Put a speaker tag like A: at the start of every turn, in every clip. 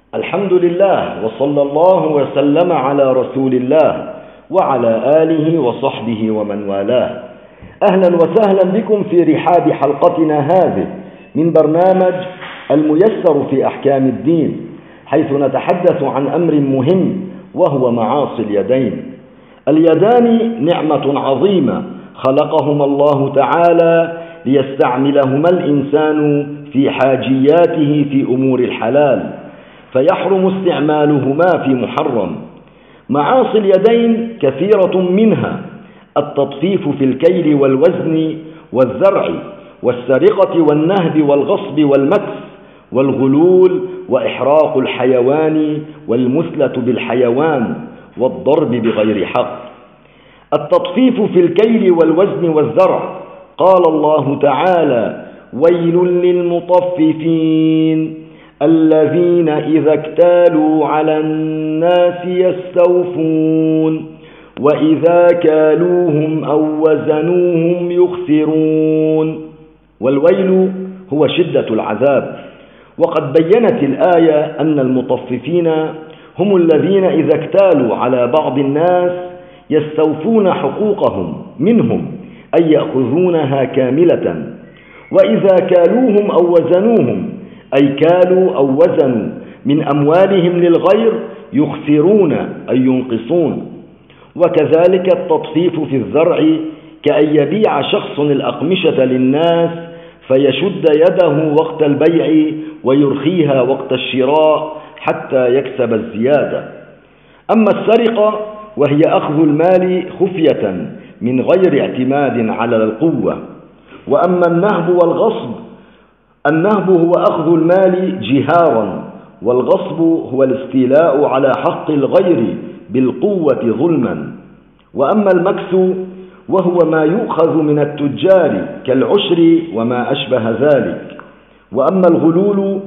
A: الحمد لله، وصلى الله وسلم على رسول الله وعلى آله وصحبه ومن والاه. أهلا وسهلا بكم في رحاب حلقتنا هذه من برنامج الميسر في أحكام الدين، حيث نتحدث عن أمر مهم وهو معاصي اليدين. اليدان نعمة عظيمة خلقهما الله تعالى ليستعملهما الإنسان في حاجياته في أمور الحلال، فيحرم استعمالهما في محرم. معاصي اليدين كثيرة، منها التطفيف في الكيل والوزن والزرع، والسرقة والنهب والغصب والمكس والغلول وإحراق الحيوان والمثلة بالحيوان والضرب بغير حق. التطفيف في الكيل والوزن والزرع، قال الله تعالى: ويل للمطففين الذين إذا اكتالوا على الناس يستوفون وإذا كالوهم أو وزنوهم يخسرون. والويل هو شدة العذاب. وقد بينت الآية أن المطففين هم الذين إذا اكتالوا على بعض الناس يستوفون حقوقهم منهم، أي يأخذونها كاملة، وإذا كالوهم أو وزنوهم، أي كالوا أو وزنوا من أموالهم للغير، يخسرون أي ينقصون. وكذلك التطفيف في الزرع، كأن يبيع شخص الأقمشة للناس فيشد يده وقت البيع ويرخيها وقت الشراء حتى يكسب الزيادة. أما السرقة وهي أخذ المال خفية من غير اعتماد على القوة. وأما النهب والغصب، النهب هو أخذ المال جهارا، والغصب هو الاستيلاء على حق الغير بالقوة ظلما. وأما المكس وهو ما يؤخذ من التجار كالعشر وما أشبه ذلك. وأما الغلول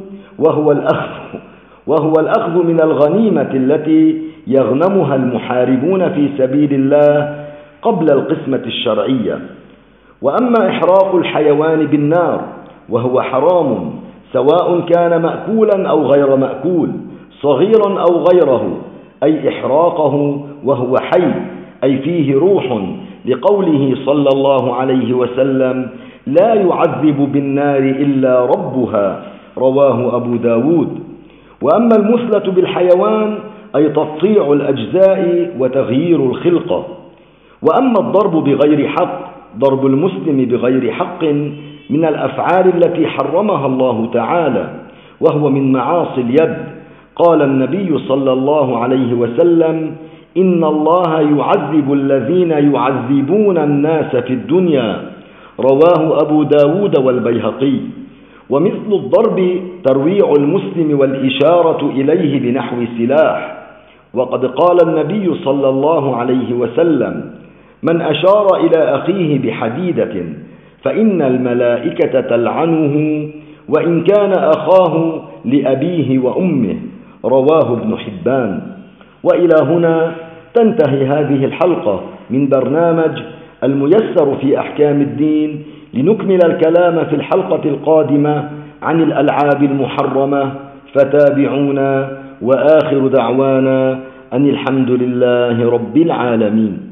A: وهو الأخذ من الغنيمة التي يغنمها المحاربون في سبيل الله قبل القسمة الشرعية. وأما إحراق الحيوان بالنار وهو حرام، سواء كان مأكولا أو غير مأكول، صغيرا أو غيره، أي إحراقه وهو حي، أي فيه روح، لقوله صلى الله عليه وسلم: لا يعذب بالنار إلا ربها، رواه أبو داود. وأما المثلة بالحيوان، أي تقطيع الأجزاء وتغيير الخلقة. وأما الضرب بغير حق، ضرب المسلم بغير حق من الأفعال التي حرمها الله تعالى، وهو من معاصي اليد. قال النبي صلى الله عليه وسلم: إن الله يعذب الذين يعذبون الناس في الدنيا، رواه أبو داود والبيهقي. ومثل الضرب ترويع المسلم والإشارة إليه بنحو سلاح. وقد قال النبي صلى الله عليه وسلم: من أشار إلى أخيه بحديدة فإن الملائكة تلعنه وإن كان أخاه لأبيه وأمه، رواه ابن حبان. وإلى هنا تنتهي هذه الحلقة من برنامج الميسر في أحكام الدين، لنكمل الكلام في الحلقة القادمة عن الألعاب المحرمة، فتابعونا. وآخر دعوانا أن الحمد لله رب العالمين.